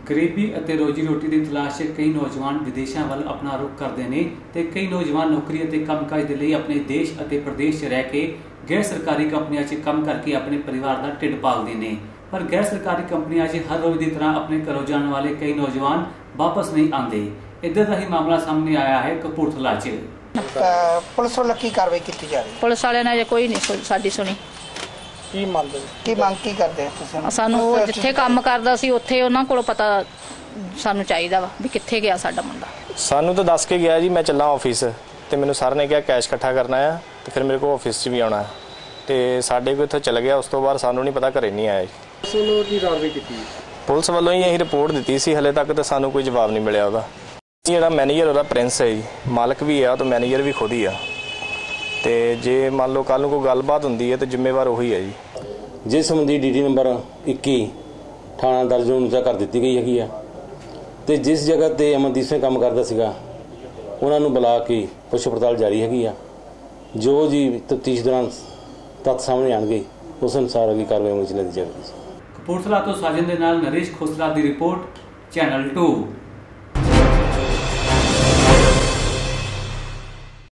गरीबी ਅਤੇ ਰੋਜੀ ਰੋਟੀ ਦੀ ਤਲਾਸ਼ 'ਚ ਕਈ ਨੌਜਵਾਨ ਵਿਦੇਸ਼ਾਂ ਵੱਲ ਆਪਣਾ ਰੁਖ ਕਰਦੇ ਨੇ ਤੇ ਕਈ ਨੌਜਵਾਨ ਨੌਕਰੀ ਅਤੇ ਕੰਮਕਾਜ ਦੇ ਲਈ ਆਪਣੇ ਦੇਸ਼ ਅਤੇ ਪ੍ਰਦੇਸ਼ 'ਚ ਰਹਿ ਕੇ ਗੈਰ ਸਰਕਾਰੀ ਕੰਪਨੀਆਂ 'ਚ ਕੰਮ ਕਰਕੇ ਆਪਣੇ ਪਰਿਵਾਰ ਦਾ ਢਿੱਡ ਪਾਲਦੇ ਨੇ। ਪਰ ਗੈਰ ਸਰਕਾਰੀ ਕੰਪਨੀਆਂ 'ਚ ਹਰ ਰੋਜ਼ ਦੀ ਤਰ੍ਹਾਂ ਆਪਣੇ ਘਰੋਂ ਜਾਣ ਵਾਲੇ ਕਈ ਨੌਜਵਾਨ ਵਾਪਸ ਨਹੀਂ ਆਉਂਦੇ। ਇੱਦਾਂ ਦਾ ਹੀ ਮਾਮਲਾ ਸਾਹਮਣੇ ਆਇਆ ਹੈ ਕਪੂਰਥਲਾ 'ਚ। ਪੁਲਿਸ ਵੱਲੋਂ ਕੀ ਕਾਰਵਾਈ ਕੀਤੀ ਜਾ ਰਹੀ ਹੈ? ਪੁਲਿਸ ਵਾਲਿਆਂ ਨੇ ਕੋਈ ਨਹੀਂ ਸਾਡੀ ਸੁਣੀ। ਕੀ ਮੰਗ ਕੀ ਕਰਦੇ ਤੁਸੀਂ? ਸਾਨੂੰ ਉਹ ਜਿੱਥੇ ਕੰਮ ਕਰਦਾ ਸੀ ਉੱਥੇ ਉਹਨਾਂ ਕੋਲੋਂ ਪਤਾ ਸਾਨੂੰ ਚਾਹੀਦਾ ਵਾ ਵੀ ਕਿੱਥੇ ਗਿਆ ਸਾਡਾ ਮੁੰਡਾ। ਸਾਨੂੰ ਤਾਂ ਦੱਸ ਕੇ ਗਿਆ ਜੀ ਮੈਂ ਚੱਲਾਂ ਆਫਿਸ ਤੇ ਮੈਨੂੰ ਸਰ ਨੇ ਕਿਹਾ ਕੈਸ਼ ਇਕੱਠਾ ਕਰਨਾ ਆ ਤੇ ਫਿਰ ਮੇਰੇ ਕੋਲ ਆਫਿਸ 'ਚ ਵੀ ਆਉਣਾ ਤੇ ਸਾਡੇ ਕੋਲ ਇੱਥੋਂ ਚਲ ਗਿਆ। ਉਸ ਤੋਂ ਬਾਅਦ ਸਾਨੂੰ ਨਹੀਂ ਪਤਾ ਘਰੇ ਨਹੀਂ ਆਇਆ ਜੀ। ਪੁਲਿਸ ਵੱਲੋਂ ਹੀ ਅਸੀਂ ਰਿਪੋਰਟ ਦਿੱਤੀ ਸੀ, ਹਲੇ ਤੱਕ ਤਾਂ ਸਾਨੂੰ ਕੋਈ ਜਵਾਬ ਨਹੀਂ ਮਿਲਿਆ ਉਹਦਾ। ਜਿਹੜਾ ਮੈਨੇਜਰ ਉਹਦਾ ਪ੍ਰਿੰਸ ਹੈ ਜੀ, ਮਾਲਕ ਵੀ ਆ ਤੇ ਮੈਨੇਜਰ ਵੀ ਖੁਦ ਹੀ ਆ ਤੇ ਜੇ ਮੰਨ ਲਓ ਕੱਲ ਨੂੰ ਕੋਈ ਗੱਲਬਾਤ ਹੁੰਦੀ ਹੈ ਤੇ ਜ਼ਿੰਮੇਵਾਰ ਉਹੀ ਹੈ ਜੀ। ਜਿਸ ਸੰਬੰਧੀ ਡੀਟੀ ਨੰਬਰ 21 ਥਾਣਾ ਦਰਜ ਨੂੰ ਕਰ ਦਿੱਤੀ ਗਈ ਹੈਗੀ ਆ ਤੇ ਜਿਸ ਜਗ੍ਹਾ ਤੇ ਅਮਨਦੀਪ ਸਿੰਘ ਕੰਮ ਕਰਦਾ ਸੀਗਾ ਉਹਨਾਂ ਨੂੰ ਬੁਲਾ ਕੇ ਪੁੱਛ ਪੜਤਾਲ ਜਾਰੀ ਹੈਗੀ ਆ। ਜੋ ਜੀ ਤਫਤੀਸ਼ ਦੌਰਾਨ ਤੱਥ ਸਾਹਮਣੇ ਆਣਗੇ ਉਸ ਅਨੁਸਾਰ ਅਗਲੀ ਕਾਰਵਾਈ ਅਮਲ ਚ ਲਿਆਂਦੀ ਜਾਵੇਗੀ। ਕਪੂਰਥਲਾ ਤੋਂ ਸਾਜਨ ਦੇ ਨਾਲ ਨਰੇਸ਼ ਖੋਸਲਾ ਦੀ ਰਿਪੋਰਟ, ਚੈਨਲ 2।